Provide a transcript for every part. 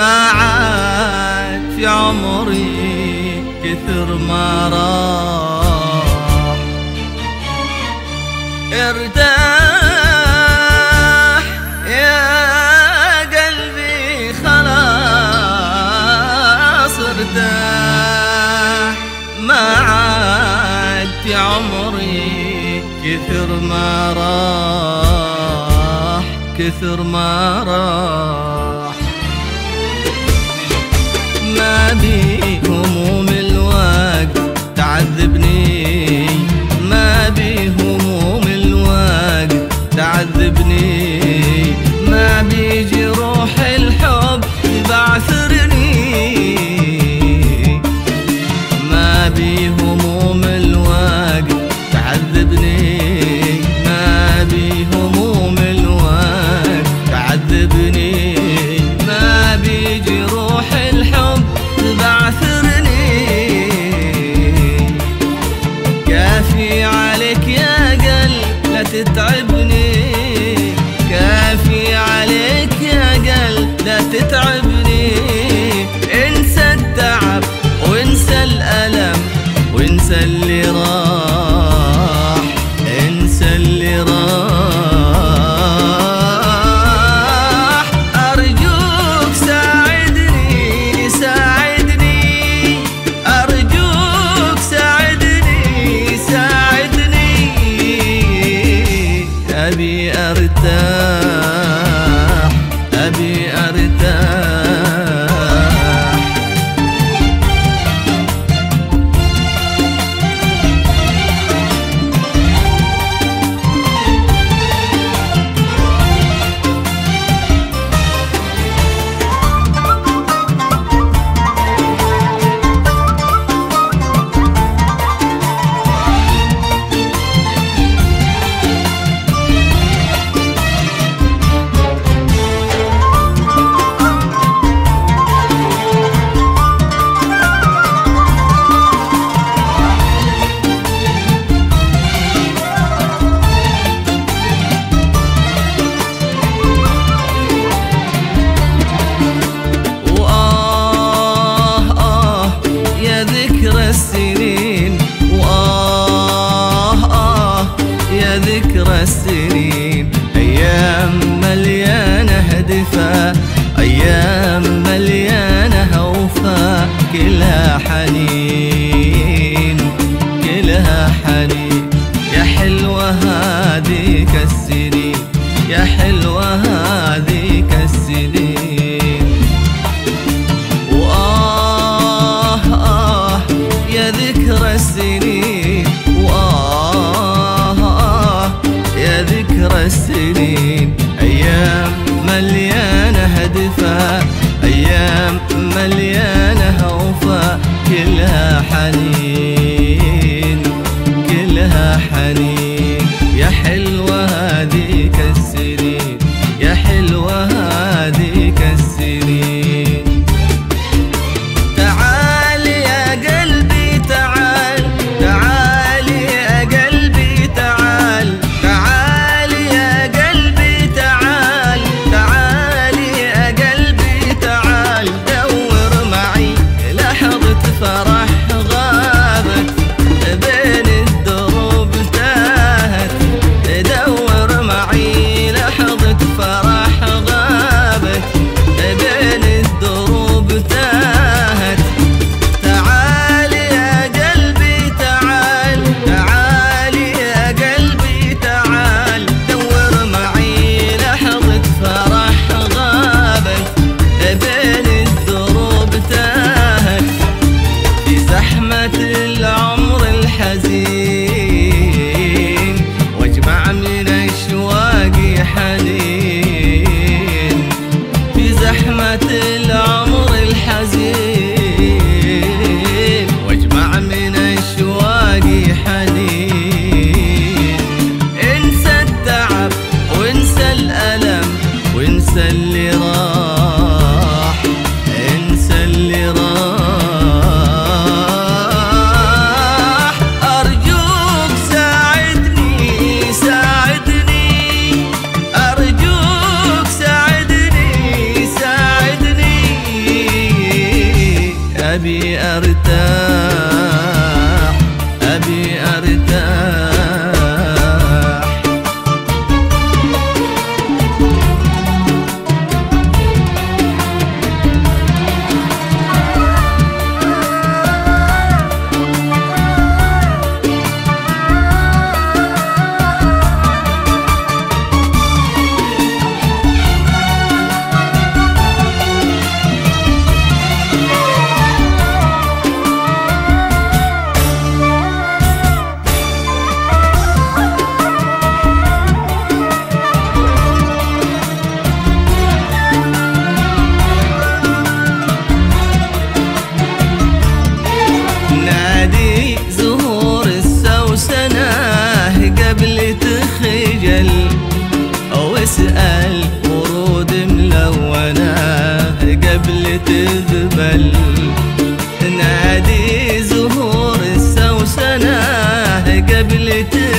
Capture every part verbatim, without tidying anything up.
ما عاد في عمري كثر ما راح. ارتاح يا قلبي خلاص ارتاح، ما عاد في عمري كثر ما راح كثر ما راح. ما بي هموم الوقت تعذبني، ما بي هموم الوقت تعذبني، ما بي جروح الحب بعثرني، ما بي هموم الوقت تعذبني، ما بي هموم الوقت تعذبني، ما بي جروح الحب بعثرني. كافي عليك يا قلب لا تتعبني، كافي عليك يا قلب لا تتعبني. انسى التعب وانسى الألم وانسى اللي راح، انسى اللي راح. أرجوك ساعدني ساعدني، أرجوك ساعدني ساعدني. أبي أرتاح أبي أرتاح. ذكرى السنين وآه آه يا ذكرى السنين، أيام مليانة هدفة، أيام مليانة هوفة، كلها حنين كلها حنين. يا حلوة هذيك السنين، يا حلوة هذيك السنين. يا ذكرى السنين وآه آه يا ذكرى السنين، أيام مليانة هدفة، أيام مليانة هوفة، كلها حنين كلها حنين. يا حلوة هذيك السنين، يا حلوة هذيك السنين. فرح غابت بين الدروب تاهت، دور معي لحظة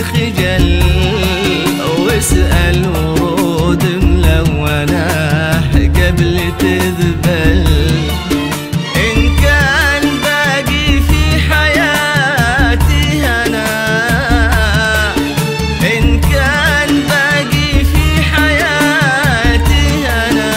خجل واسأل ورود ملونة قبل تذبل. إن كان باقي في حياتي أنا، إن كان باقي في حياتي أنا،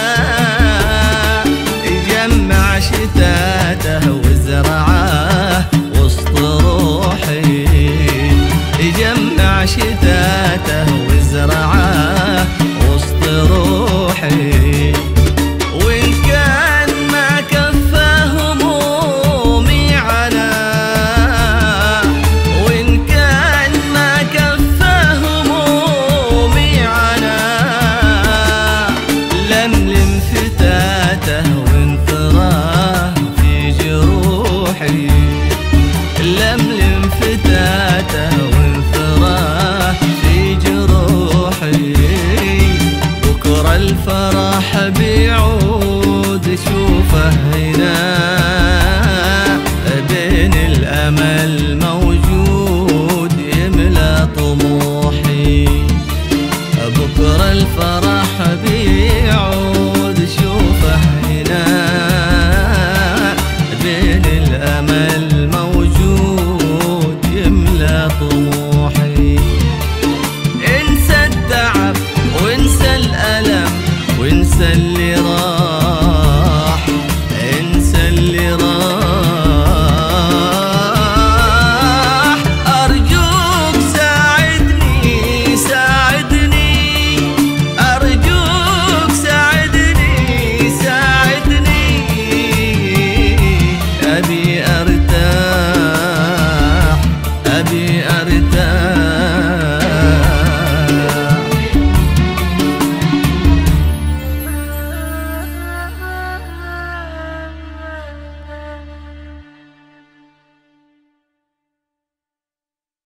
جمع شتاته وزرعه وسط روحي، جمع شتاته وزرعه وسط روحي. وإن كان ما كفى همومي عنا، وإن كان ما كفى همومي عنا، لملم فتاته وانثراه في جروحي، لملم فتاته وانثراه في جروحي. بكرة الفرح بيعود شوفه هنا، بين الأمل موجود يملى طموحي. بكرة الفرح